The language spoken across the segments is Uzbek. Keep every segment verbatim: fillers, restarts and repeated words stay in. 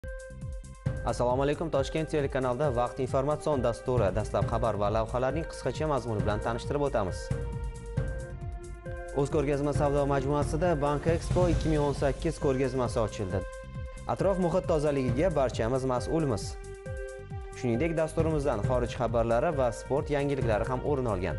Assalomu alaykum. Toshkent telekanalida vaqt informatsion dasturi dastlab xabar va lavhalarning qisqacha mazmuni bilan tanishtirib o'tamiz. O'z ko'rgazma savdo majmuasida Bank Expo ikki ming o'n sakkiz ko'rgazmasi ochildi. Atrof muhit tozaligiga barchamiz mas'ulmiz. Shuningdek, dasturimizdan xorij xabarlari va sport yangiliklari ham o'rin olgan.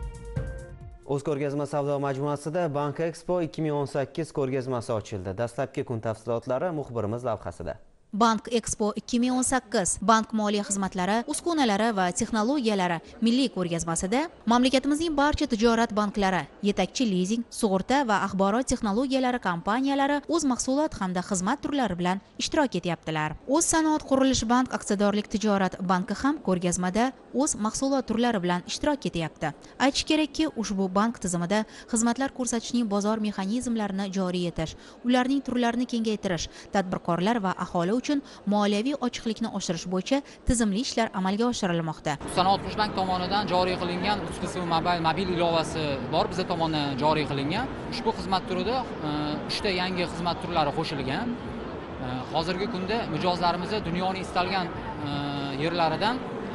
O'z ko'rgazma savdo majmuasida Bank Expo ikki ming o'n sakkiz ko'rgazmasi ochildi. Dastlabki kun tafsilotlari muxbirimiz lavhasida. Bank Expo ikki ming o'n sakkiz bank moliya xizmatlari, uskunalari va texnologiyalari milliy ko'rgazmasida mamlakatimizning barcha tijorat banklari, yetakchi lizing, sug'urta va axborot texnologiyalari kompaniyalari o'z mahsulot hamda xizmat turlari bilan ishtirok etyaptilar. O'z sanoat qurilish bank aksiyadorlik tijorat banki ham ko'rgazmada o'z mahsulot turlari bilan ishtirok etyapti. Aytish kerakki, ushbu bank tizimida xizmatlar ko'rsatishning bozor mexanizmlarini joriy etish, ularning turlarini kengaytirish, tadbirkorlar va aholi uchun moliyaviy ochiqlikni oshirish bo'yicha tizimli ishlar amalga oshirilmoqda. Sanoat qurilish bank tomonidan joriy qilingan Uskisi mobil mobil ilovasi bor, bizga tomonidan joriy qilingan. Ushbu xizmat turida uchta yangi xizmat turlari qo'shilgan. Hozirgi kunda mijozlarimiz dunyoning istalgan yerlaridan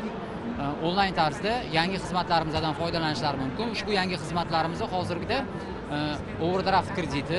onlayn tarzda yangi xizmatlarimizdan foydalanishlari mumkin. Ushbu yangi xizmatlarimiz hozirgida overdraft krediti,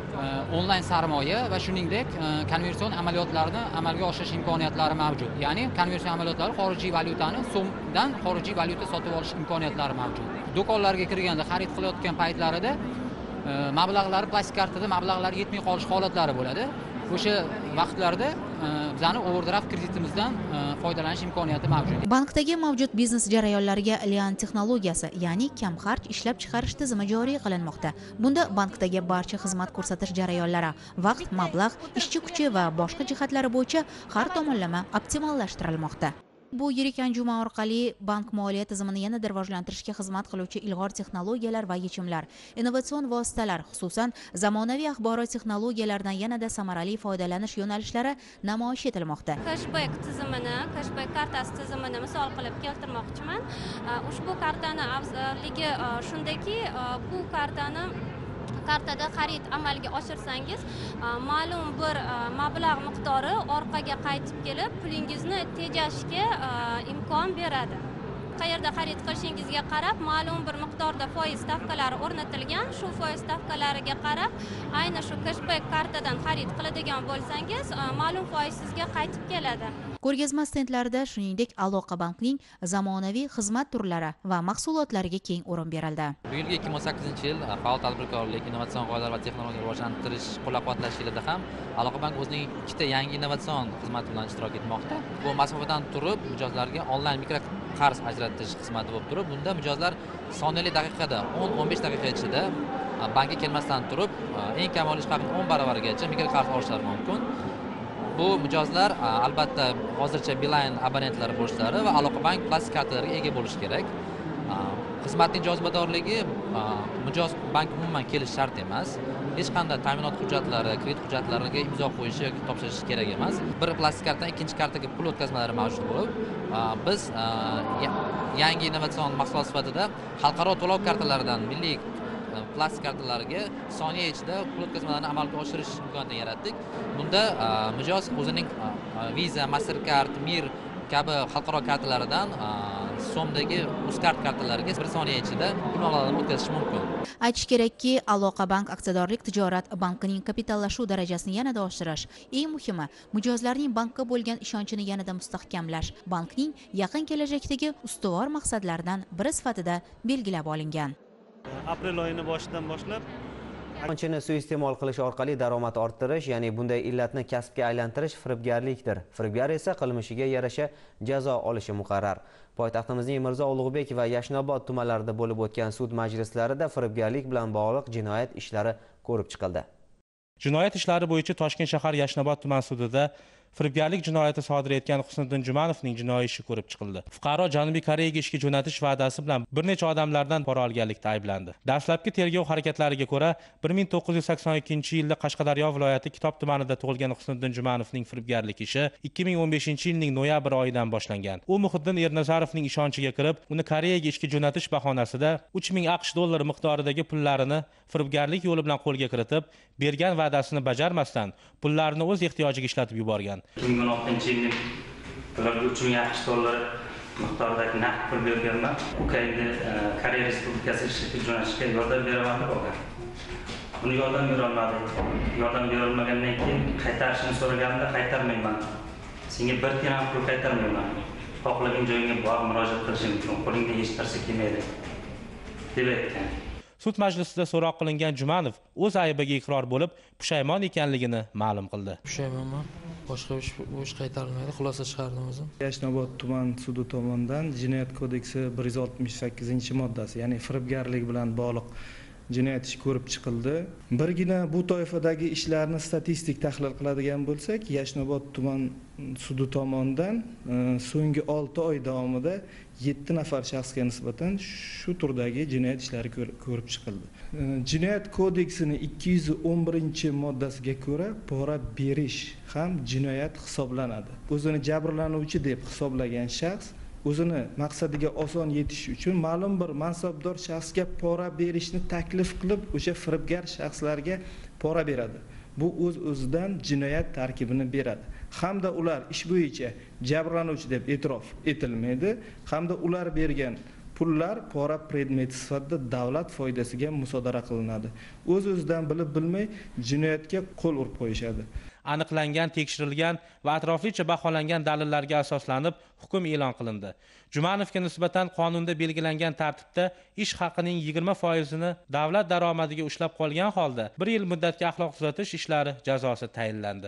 onlayn sarmoya va shuningdek konversion amaliyotlarini amalga oshirish imkoniyatlari mavjud. Ya'ni konversion amaliyotlari xorijiy valyutani so'mdan xorijiy valyuta sotib olish imkoniyatlari mavjud. Do'konlarga kirganda xarid qilayotgan paytlarida mablag'lari plastik kartada mablag'lari yetmay qolish holatlari bo'ladi. O'sha vaqtlarda bizani overdraft kreditimizdan foydalanish imkoniyati mavjud. Bankdagi mavjud biznes jarayonlariga Lian texnologiyasi, ya'ni kam xarj ishlab chiqarish tizimi joriy qilinmoqda. Bunda bankdagi barcha xizmat ko'rsatish jarayonlari, vaqt, mablag', ishchi kuchi va boshqa jihatlari bo'yicha har tomonlama optimallashtirilmoqda. Bu yirik anjuman orqali bank moliya tizimini yanada rivojlantirishga xizmat qiluvchi ilg'or texnologiyalar va yechimlar, innovatsion vositalar, xususan zamonaviy axborot texnologiyalaridan yanada samarali foydalanish yo'nalishlari namoyish etilmoqda. Cashback tizimini, cashback kartasi tizimini misol qilib keltirmoqchiman. Ushbu kartani afzalligi shundaki, bu kartani kartada xarid amalga oshirsangiz, ma'lum bir mablag' miqdori orqaga qaytib kelib, pulingizni tejashga imkon beradi. Qayerda xarid qilishingizga qarab, ma'lum bir miqdorda foiz stavkalari o'rnatilgan. Shu foiz stavkalariga qarab, ayni shu cashback kartadan xarid qiladigan bo'lsangiz, ma'lum foiz sizga qaytib keladi. Ko'rgazma stendlarida shuningdek Aloqa bankning zamonaviy xizmat turlari va mahsulotlariga keng o'rin berildi. Bu yilgi ikki ming o'n sakkizinchi yil faol tadbirkorlik, innovatsion g'oyalar va texnologiya rivojlantirish qo'llab-quvvatlash yilida ham Aloqa bank o'zining ikkita yangi innovatsion xizmati bilan ishtirok etmoqda. Bu masofadan turib mijozlarga onlayn mikro qarz ajratish xizmati bo'lib turib, bunda mijozlar soniyali daqiqada o'n o'n besh daqiqa ichida bankka kelmasdan turib eng kam olish haqqining o'n baravarigacha mikro qarz olishlari mumkin. Bu mijozlar albatta hozircha Beeline abonentlari bo'lishlari va Aloqa bank plastik kartalariga ega bo'lishi kerak. Xizmatning jozibadorligi mijoz bank umuman kelish shart emas. Hech qanday ta'minot hujjatlari, kredit hujjatlariga imzo qo'yishi yoki topshirish kerak emas. Bir plastik kartadan ikkinchi kartaga pul o'tkazmalari mavjud bo'lib, biz yangi innovatsion mahsulot sifatida xalqaro to'lov kartalaridan milliy plastik kartalariga soniya ichida pul o'tkazmalarini amalga oshirish imkoniyatini yaratdik. Bunda mijoz o'zining Visa, Mastercard, Mir kabi xalqaro kartalaridan so'mdagi Uzcard kartalariga bir soniya ichida pul mablag'larini o'tkazish mumkin. Aytish kerakki, Aloqa bank aksiyadorlik tijorat bankining kapitallashuv darajasini yanada oshirish, eng muhimi, mijozlarning bankka bo'lgan ishonchini yanada mustahkamlash bankning yaqin kelajakdagi ustuvor maqsadlaridan biri sifatida belgilab olingan. Aprel oyining boshidan boshlab Ishonchni suiiste'mol qilish orqali daromad orttirish, ya'ni bunday illatni kasbga aylantirish firibgarlikdir. Firibgar esa qilmishiga yarasha jazo olishi muqarrar. Poytaxtimizning Mirzo Ulug'bek va Yashnobod tumanlarida bo'lib o'tgan sud majlislarida firibgarlik bilan bog'liq jinoyat ishlari ko'rib chiqildi. Jinoyat ishlari bo'yicha Toshkent shahar Yashnobod tuman sudida firibgarlik jinoyati sodir etgan Husniddin Jumanovning jinoiy ishi ko'rib chiqildi. Fuqaro Janubiy Koreyaga ishga jo'natish va'dasi bilan bir necha odamlardan pora olganlikda ayblandi. Dastlabki tergov harakatlariga ko'ra, bir ming to'qqiz yuz sakson ikkinchi yilda Qashqadaryo viloyati Kitob tumanida tug'ilgan Husniddin Jumanovning firibgarlik ishi ikki ming o'n beshinchi yilning noyabr oyidan boshlangan. U Muhiddin Ernazarovning ishonchiga kirib, uni Koreyaga ishga jo'natish bahonasida uch ming AQSh dollari miqdoridagi pullarini firibgarlik yo'li bilan qo'lga kiritib, bergan va'dasini bajarmasdan, pullarini o'z ehtiyojiga ishlatib yuborgan. ikki ming o'n oltinchi yilning ularga uch ming aqsh dollari miqdoridagi naqd pul berganman. Ukraina Koreya Respublikasi ishga jo'nashga yordam beraman deb olgan. Uni yordam berolmadi. Yordam berolmagandan keyin qaytarishni so'raganimda qaytarmayman. Senga bir tiyin ham pul qaytarmayman. Xohlagan joyingga borib murojaat qilishing mumkin. Qo'lingda hech narsa kelmaydi deb aytgan. Sud majlisida so'roq qilingan Jumanov o'z aybiga iqror bo'lib, pushaymon ekanligini ma'lum qildi. Pushaymonman. Boshqa ish bu ish qaytarilmaydi. Xulosa chiqardim o'zim. Yashnobod tuman sudi tomonidan Jinoyat kodeksi bir yuz oltmish sakkizinchi moddasi, ya'ni firibgarlik bilan bog'liq jinoyat ishi ko'rib chiqildi. Birgina bu toifadagi ishlarni statistik tahlil qiladigan bo'lsak, Yashnobod tuman sudi tomonidan so'nggi olti oy davomida yetti nafar shaxsga nisbatan shu turdagi jinoyat ishlari ko'rib chiqildi. Jinoyat kodeksining ikki yuz o'n birinchi moddasiga ko'ra pora berish ham jinoyat hisoblanadi. O'zini jabrlanuvchi deb hisoblagan shaxs o'zini maqsadiga oson yetish uchun ma'lum bir mansabdor shaxsga pora berishni taklif qilib, o'sha firibgar shaxslarga pora beradi. Bu o'z o'zidan jinoyat tarkibini beradi. Hamda ular ish bo'yicha jabrlanuvchi deb e'tirof etilmaydi, hamda ular bergan pullar pora predmeti sifatida davlat foydasiga musodara qilinadi. O'z o'zidan bilib bilmay jinoyatga qo'l urib qo'yishadi. Aniqlangan, tekshirilgan va atroflicha baholangan dalillarga asoslanib hukm e'lon qilindi. Jumanovga nisbatan qonunda belgilangan tartibda ish haqining yigirma foizini davlat daromadiga ushlab qolgan holda bir yil muddatga axloq tuzatish ishlari jazosi tayinlandi.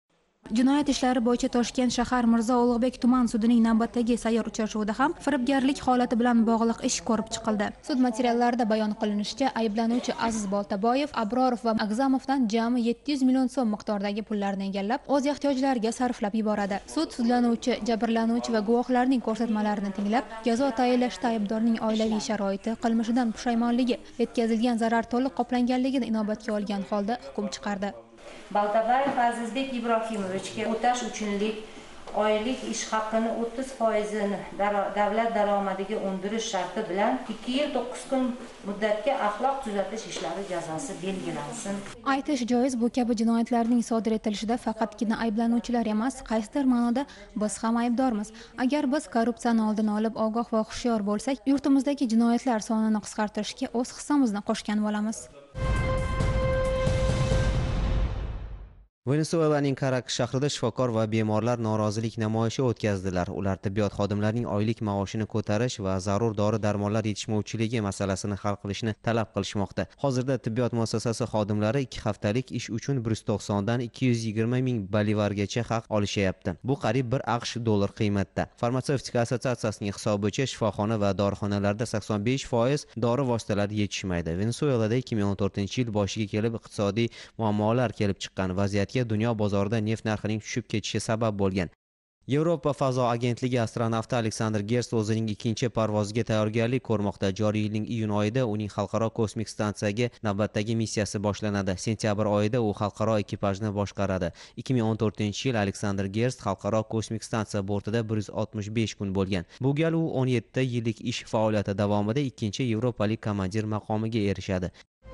Jinoyat ishlari bo'yicha Toshkent shahar Mirzo Ulug'bek tuman sudining navbatdagi sayyor uchrashuvida ham firibgarlik holati bilan bog'liq ish ko'rib chiqildi. Sud materiallarida bayon qilinishicha, ayblanuvchi Aziz Boltaboyev, Abrorov va Agzamovdan jami yetti yuz million so'm miqdoridagi pullarni egallab, o'z ehtiyojlariga sarflab yuboradi. Sud sudlanuvchi, jabrlanuvchi va guvohlarning ko'rsatmalarini tinglab, jazo tayinlashda aybdorning oilaviy sharoiti, qilmishidan pushaymonligi, yetkazilgan zarar to'liq qoplanganligini inobatga olgan holda hukm chiqardi. Boltaboyev Azizbek Ibrohimovichga o'tash uchunlik oylik ish haqini o'ttiz foizini davlat daromadiga undirish sharti bilan ikki yil to'qqiz kun muddatga axloq tuzatish ishlari jazosi belgilansin. Aytish joiz, bu kabi jinoyatlarning sodir etilishida faqatgina ayblanuvchilar emas, qaysidir ma'noda biz ham aybdormiz. Agar biz korrupsiyani oldini olib, ogoh va hushyor bo'lsak, yurtimizdagi jinoyatlar sonini qisqartirishga o'z hissamizni qo'shgan bo'lamiz. Venesuelaning Karakas shahrida shifokor va bemorlar norozilik namoyishi o'tkazdilar. Ular tibbiyot xodimlarining oylik maoshini ko'tarish va zarur dori-darmonlar yetishmovchiligi masalasini hal qilishni talab qilishmoqda. Hozirda tibbiyot muassasasi xodimlari ikki haftalik ish uchun bir yuz to'qsondan ikki yuz yigirma ming bolivargacha haq olishyapti. Bu qariyb bir aqsh dollar qiymatda. Farmatsevtika assotsiatsiyasining hisobicha shifoxona va dorixonalarda sakson besh foiz dori vositalari yetishmaydi. Venesuelada ikki ming o'n to'rtinchi yil boshiga kelib iqtisodiy muammolar kelib chiqqan vaziyatga dunyo bozorida neft narxining tushib ketishi sabab bo'lgan. Yevropa fazo agentligi astronavti Aleksandr Gerst o'zining ikkinchi parvoziga tayyorgarlik ko'rmoqda. Joriy yilning iyun oyida uning xalqaro kosmik stansiyaga navbatdagi missiyasi boshlanadi. Sentyabr oyida u xalqaro ekipajni boshqaradi. ikki ming o'n to'rtinchi yil Aleksandr Gerst xalqaro kosmik stansiya bortida bir yuz oltmish besh kun bo'lgan. Bu gal u o'n yetti yillik ish faoliyati davomida ikkinchi yevropalik komandir maqomiga erishadi.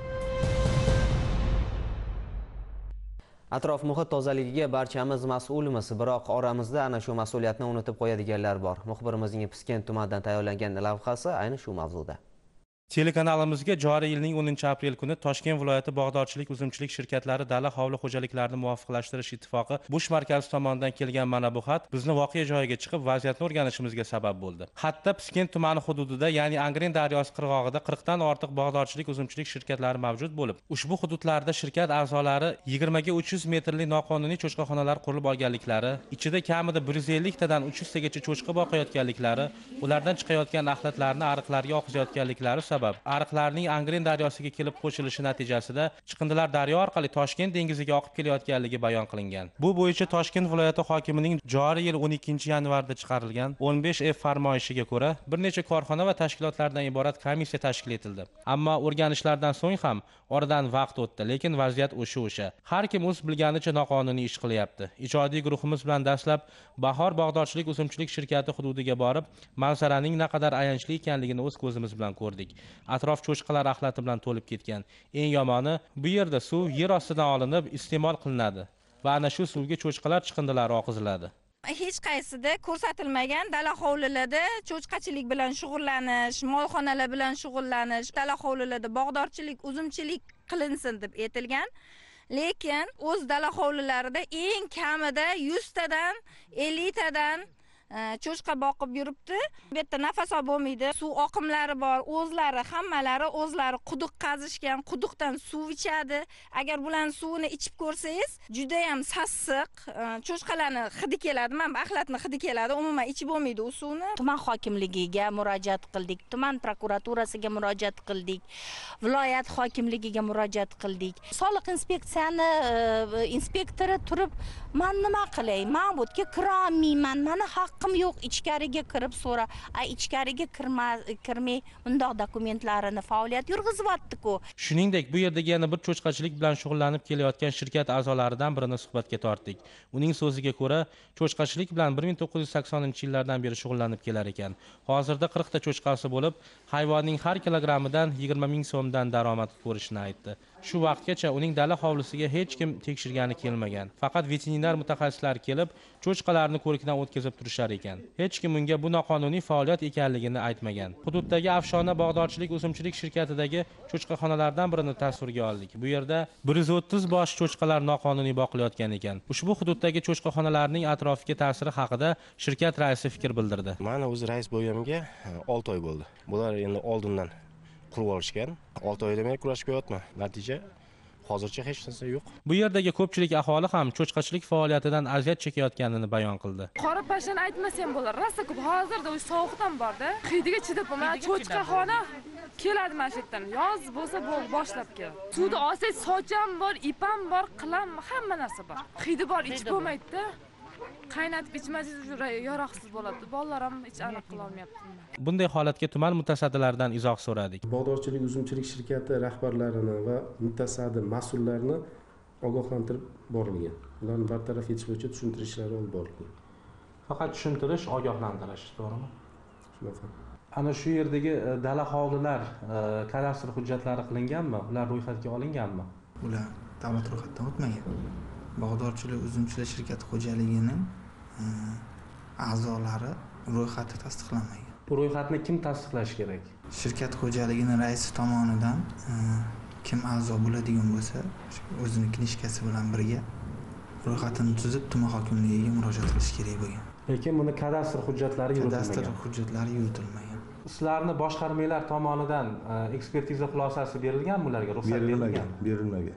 Atrof muhit tozaligiga barchamiz mas'ulmiz, biroq oramizda ana shu mas'uliyatni unutib qo'yadiganlar bor. Muxbirimizning Piskent tumanidan tayyorlangan lavhasi ayni shu mavzuda. Telekanalimizga joriy yilning o'ninchi aprel kuni Toshkent viloyati bog'dorchilik uzumchilik shirkatlari dala hovli xo'jaliklarini muvofiqlashtirish ittifoqi Bush markazi tomonidan kelgan mana bu xat bizni voqea joyiga chiqib vaziyatni o'rganishimizga sabab bo'ldi. Xatda Piskent tumani hududida, ya'ni Angren daryosi qirg'og'ida qirqdan ortiq bog'dorchilik uzumchilik shirkatlari mavjud bo'lib, ushbu hududlarda shirkat a'zolari yigirmaga uch yuz metrli noqonuniy cho'chqaxonalar qurilib olganliklari, ichida kamida bir yuz ellik tadan uch yuz tagacha cho'chqa boqayotganliklari, ulardan chiqayotgan axlatlarni ariqlarga oqizayotganliklari sabab ariqlarning Angren daryosiga kelib qo'shilishi natijasida chiqindilar daryo orqali Toshkent dengiziga oqib kelayotganligi bayon qilingan. Bu bo'yicha Toshkent viloyati hokimining joriy yil o'n ikkinchi yanvarda chiqarilgan o'n besh F farmoyishiga ko'ra bir necha korxona va tashkilotlardan iborat komissiya tashkil etildi. Ammo o'rganishlardan so'ng ham oradan vaqt o'tdi, lekin vaziyat o'sha o'sha. Har kim o'z bilganicha noqonuniy ish qilyapti. Ijodiy guruhimiz bilan dastlab Bahor bog'dorchilik uzumchilik shirkati hududiga borib, manzaraning naqadar ayanchli ekanligini o'z ko'zimiz bilan ko'rdik. Atrof cho'chqalar axlati bilan to'lib ketgan. Eng yomoni, bu yerda suv yer ostidan olinib iste'mol qilinadi. va ana shu suvga cho'chqalar chiqindilari oqiziladi. Hech qaysida ko'rsatilmagan dala hovlilarda cho'chqachilik bilan shug'ullanish, molxonalar bilan shug'ullanish, dala hovlilarda bog'dorchilik, uzumchilik qilinsin deb aytilgan. Lekin o'z dala hovlilarida eng kamida yuz tadan ellik tadan cho'chqa boqib yuribdi. Bu yerda nafas olib bo'lmaydi. Suv oqimlari bor, o'zlari hammalari o'zlari quduq qazishgan, quduqdan suv ichadi. Agar bularning suvini ichib ko'rsangiz, juda ham sassiq, cho'chqalarning hidi keladi. Men axlatning hidi keladi. Umuman ichib bo'lmaydi u suvni. Tuman hokimligiga murojaat qildik, tuman prokuraturasiga murojaat qildik, viloyat hokimligiga murojaat qildik. Soliq inspeksiyani inspektori turib, "Men nima qilay? Men bu yerga kira olmayman. Meni haqqim yo'q, ichkariga kirib so'ra." Ay, ichkariga kirmay undoq dokumentlarini faoliyat yurg'izyapti-ku. Shuningdek, bu yerdagi yana bir cho'chqachilik bilan shug'ullanib kelayotgan shirkat a'zolaridan birini suhbatga tortdik. Uning so'ziga ko'ra, cho'chqachilik bilan bir ming to'qqiz yuz saksoninchi yillardan beri shug'ullanib kelar ekan. Hozirda qirq ta cho'chqasi bo'lib, hayvonning har kilogrammidan yigirma ming so'mdan daromad ko'rishini aytdi. Shu vaqtgacha uning dala hovlisiga hech kim tekshirgani kelmagan. Faqat veterinar mutaxassislar kelib, cho'chqalarni ko'rikdan o'tkazib turishar ekan. Hech kim unga bu noqonuniy faoliyat ekanligini aytmagan. Hududdagi Afshona bog'dorchilik o'simchilik shirkatidagi cho'chqaxonalardan birini tasvirga oldik. Bu yerda bir yuz o'ttiz bosh cho'chqalar noqonuniy boqilayotgan ekan. Ushbu hududdagi cho'chqaxonalarning atrofiga ta'siri haqida shirkat raisi fikr bildirdi. Mana o'zi rais bo'lganimga olti oy bo'ldi. Bular endi oldindan qurib olishgan. olti oyda men kurashib qo'yapman. Natija hozircha hech narsa yo'q. Bu yerdagi ko'pchilik aholi ham cho'chqachilik faoliyatidan aziyat chekayotganini bayon qildi. Qora pashani aytmasam bo'lar. Rosa ko'p hozirda o'sha sovuqdan borda. Qidiga chidab bo'lmay cho'chqaxona keladi mana shu yerdan. Yoz bo'lsa bo'ldi boshlab keladi. Suvda olsangiz socham bor, ipam bor, qilam, hamma narsa bor. Qidi bor, ichib bo'lmaydi-da. Qaynatib ichmasangiz yaroqsiz bo'ladi. Bolalar ham hech aniq qila olmayapti. Bunday holatga tuman mutasaddilaridan izoh so'radik. Bog'dorchilik uzumchilik shirkati rahbarlarini va mutasaddi mas'ullarni ogohlantirib borilgan. Ularni bartaraf etish bo'yicha tushuntirish ishlari olib borilgan. Faqat tushuntirish, ogohlantirish, to'g'rimi? Shunaqa. Ana shu yerdagi dala hovlilar kadastr hujjatlari qilinganmi? Ular ro'yxatga olinganmi? Ular davlat ro'yxatidan o'tmagan. Bog'dorchilik uzumchilik shirkati xo'jaligining a'zolari ro'yxati tasdiqlanmagan. Bu ro'yxatni kim tasdiqlashi kerak? Shirkat xo'jaligining raisi tomonidan kim a'zo bo'ladigan bo'lsa, o'zining knishkasi bilan birga ro'yxatini tuzib tuman hokimligiga murojaat qilish kerak bo'lgan. Lekin buni kadastr hujjatlari yuritilmagan. Kadastr hujjatlari yuritilmagan. Sizlarni boshqarmalar tomonidan ekspertiza xulosasi berilganmi ularga? Ruxsat berilgan? Berilmagan.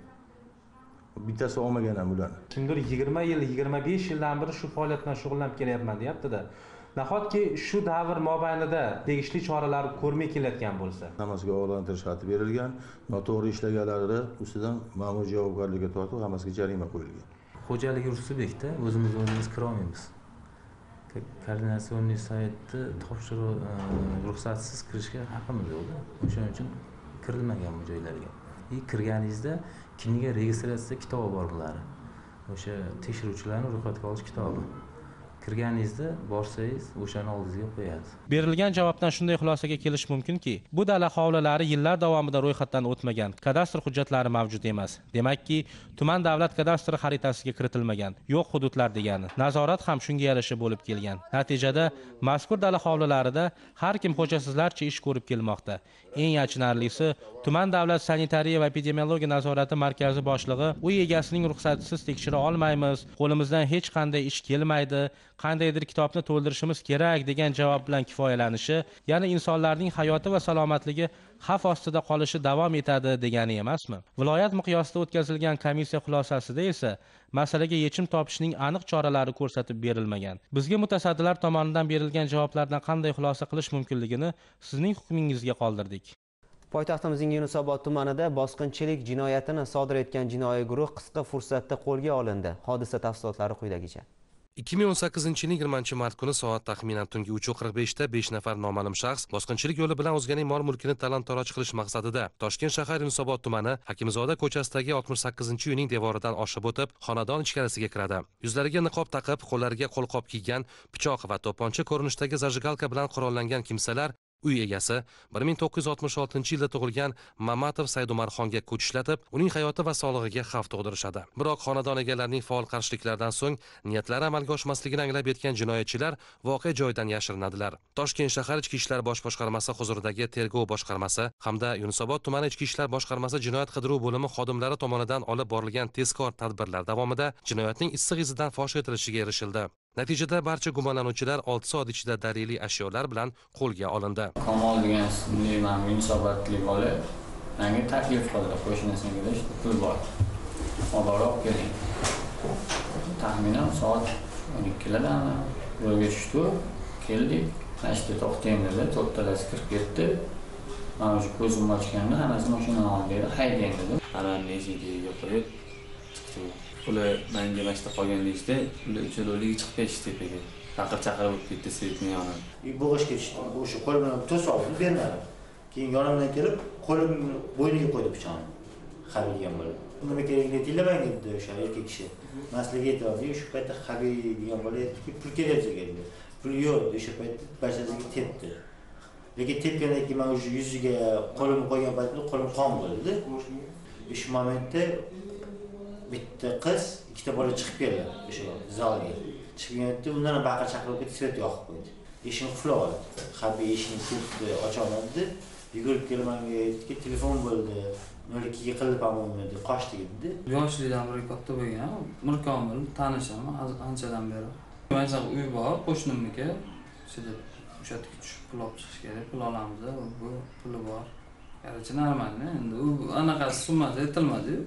Bittasi olmagan ham ularni. Kimdir yigirma yil, yigirma besh yildan beri shu faoliyat bilan shug'ullanib kelyapman deyapti-da. Nahotki shu davr mobaynida tegishli choralar ko'rmay kelayotgan bo'lsa, hammasiga ogohlantirish xati berilgan, noto'g'ri ishlaganlari ustidan ma'muriy javobgarlikka tortib, hammasiga jarima qo'yilgan. Xo'jalik subyektda o'zimiz o'zimiz kira olmaymiz. Koordinatsion saytni topshiriq ruxsatsiz kirishga haqqimiz yo'q. O'shaning uchun kirilmagan bu joylarga. И kirganingizda kimga registratsiya kitobi bor bular. O'sha tekshiruvchilarning ro'yxatga olish kitobi. Kirganingizda borsangiz o'shani oldingizga qo'yadi. Berilgan javobdan shunday xulosaga kelish mumkinki, bu dala hovlilari yillar davomida ro'yxatdan o'tmagan, kadastr hujjatlari mavjud emas. Demakki, tuman davlat kadastri xaritasiga kiritilmagan, yo'q hududlar degani. Nazorat ham shunga yarasha bo'lib kelgan. Natijada mazkur dala hovlilarida har kim xo'jasizlarcha ish ko'rib kelmoqda. Eng achinarlisi, tuman davlat sanitariya va epidemiologiya nazorati markazi boshlig'i uy egasining ruxsatisiz tekshira olmaymiz, qo'limizdan hech qanday ish kelmaydi, qandaydir kitobni to'ldirishimiz kerak degan javob bilan kifoyalanishi, ya'ni insonlarning hayoti va salomatligi xavf ostida qolishi davom etadi degani emasmi? Viloyat miqyosida o'tkazilgan komissiya xulosasida esa masalaga yechim topishning aniq choralari ko'rsatib berilmagan. Bizga mutasaddilar tomonidan berilgan javoblardan qanday xulosa qilish mumkinligini sizning hukmingizga qoldirdik. Poytaxtimizning Yunusobod tumanida bosqinchilik jinoyatini sodir etgan jinoiy guruh qisqa fursatda qo'lga olindi. Hodisa tafsilotlari quyidagicha. ikki ming o'n sakkizinchi yilning yigirmanchi mart kuni soat taxminan tungi uch qirq beshda besh nafar noma'lum shaxs bosqinchilik yo'li bilan o'zganing mol-mulkini talon-toroj qilish maqsadida Toshkent shahar Yunusobod tumani Hakimzoda ko'chasidagi oltmish sakkizinchi uyning devoridan oshib o'tib, xonadon ichkarisiga kiradi. Yuzlariga niqob taqib, qo'llariga qo'lqop kiygan, pichoq va to'pponcha ko'rinishdagi zajigalka bilan qurollangan kimsalar Uy egasi bir ming to'qqiz yuz oltmish oltinchi yilda tug'ilgan Mamatov Saydumarxonga kuch ishlatib, uning hayoti va sog'lig'iga xavf tug'dirishadi. Biroq xonadon egalarining faol qarshiliklaridan so'ng niyatlari amalga oshmasligini anglab yetgan jinoyatchilar voqea joyidan yashirinadilar. Toshkent shahar Ichki ishlar bosh boshqarmasi huzuridagi tergov boshqarmasi hamda Yunusobod tumani Ichki ishlar boshqarmasi jinoyat qidiruv bo'limi xodimlari tomonidan olib borilgan tezkor tadbirlar davomida jinoyatning issiq izidan fosh etilishiga erishildi. Natijada barcha gumonlanuvchilar olti soat ichida daliliy ashyolar bilan qo'lga olindi. Kamol degan ismli mana Yunusobodlik bola menga taklif qildi, qo'shnisiniga pul bor. Olib keling. Taxminan soat o'n ikkilarda yo'lga tushdi, keldik. Mashina to'xtang dedi, to'xtalasi kirib ketdi. Mana shu ko'zimni ochganda hammasi mashinadan olib dedi, haydang dedi. Anani eshigiga qo'yib chiqdi. Ular menga mashina qolganlikda, ular uchaloqligi chiqib ketdi tepaga. Chaqir-chaqir bo'lib ketdi svetni yonib. Bo'g'ishga tushdi. O'sha qo'l bilan to'sib bermadi. Keyin yonimdan kelib, qo'limni bo'yniga qo'ydi pichoqni. Xabirgan bo'lib. Nima kerakligini aytdilar dedi o'sha erkak kishi. Maslaga aytdi, shu paytda Xabir degan bola aytdiki, pul kerak dedi. Pul yo'q, o'sha paytda barchasiga tepdi. Lekin tepgandan keyin men o'sha yuziga qo'limni qo'ygan paytda qo'lim qon bo'ldi. Shu momentda bitta qiz, ikkita bola chiqib keldi o'sha zalga. Chiqib undan baqir chaqirib ketib, svet yoqib qo'ydi. Eshikni qulab oldi. Xabir eshikni tepdi, ocha olmadi. Yugurib kelib menga aytdiki, telefon bo'ldi. nol ikkiga qilib olmadi, qochdi dedi. Yoshlikdan beri katta bo'lgan, Mirkomil tanishaman anchadan beri. Mana uy bor, qo'shnimniki. Shida o'sha yerga tushib pul olib chiqish kerak, pul olamiz, bu puli bor. Qarachi normalmi? Endi u anaqasi summasi aytilmadi-yu.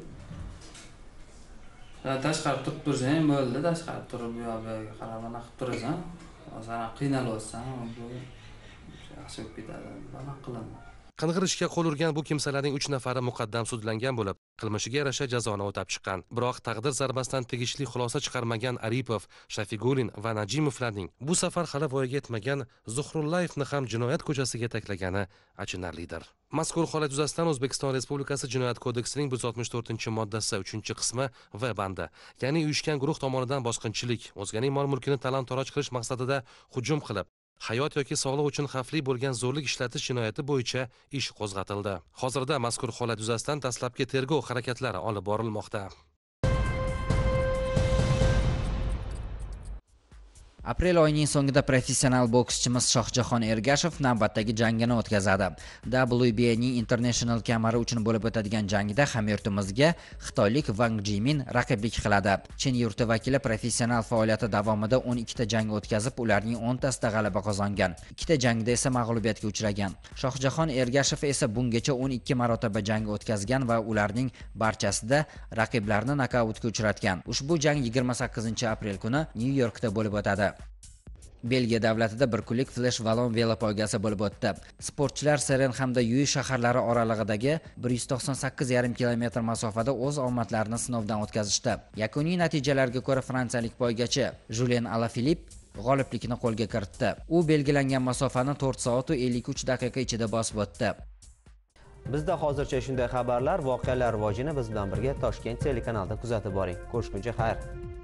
Tashqarib turib tursang bo'ldi, tashqarib turib bu yoqqa qarab ana qilib turasan. O'zana qiynalyapsan, bu yaxshi bo'lib ketadi. Bana qilindi. Qing'irishga qo'l urgan bu kimsalarning uch nafari muqaddam sudlangan bo'lib, qilmishiga yarasha jazoni o'tab chiqqan. Biroq taqdir zarbasidan tegishli xulosa chiqarmagan Aripov, Shafigulin va Najimovlarning bu safar hali voyaga yetmagan Zuhrullayevni ham jinoyat ko'chasiga taklagani achinarlidir. Mazkur holat yuzasidan O'zbekiston Respublikasi Jinoyat kodeksining bir yuz oltmish to'rtinchi moddasi uchinchi qismi V bandi, ya'ni uyushgan guruh tomonidan bosqinchilik, o'zganing mol-mulkini talon-toroj qilish maqsadida hujum qilib, hayot yoki sog'liq uchun xavfli bo'lgan zo'rlik ishlatish jinoyati bo'yicha ish qo'zg'atildi. Hozirda mazkur holat yuzasidan dastlabki tergov harakatlari olib borilmoqda. Aprel oyining so'ngida professional bokschimiz Shohjahon Ergashev navbatdagi jangini o'tkazadi. W B A ning International kamari uchun bo'lib o'tadigan jangida hamyurtimizga xitoylik Wang Jimin raqiblik qiladi. Chin yurti vakili professional faoliyati davomida o'n ikkita jang o'tkazib, ularning o'ntasida g'alaba qozongan. ikkita jangda esa mag'lubiyatga uchragan. Shohjahon Ergashev esa bungacha o'n ikki marotaba jang o'tkazgan va ularning barchasida raqiblarini nokautga uchratgan. Ushbu jang yigirma sakkizinchi aprel kuni Nyu-Yorkda bo'lib o'tadi. Belgiya davlatida bir kunlik flash valon velopoygasi bo'lib o'tdi. Sportchilar Seren hamda Yuy shaharlari oralig'idagi bir yuz to'qson sakkiz yarim kilometr masofada o'z omadlarini sinovdan o'tkazishdi. Yakuniy natijalarga ko'ra fransiyalik poygachi Julien Alaphilippe g'oliblikni qo'lga kiritdi. U belgilangan masofani to'rt soat va ellik uch daqiqa ichida bosib o'tdi. Bizda hozircha shunday xabarlar, voqealar rivojini biz bilan birga Toshkent telekanalida kuzatib boring. Ko'rishguncha xayr.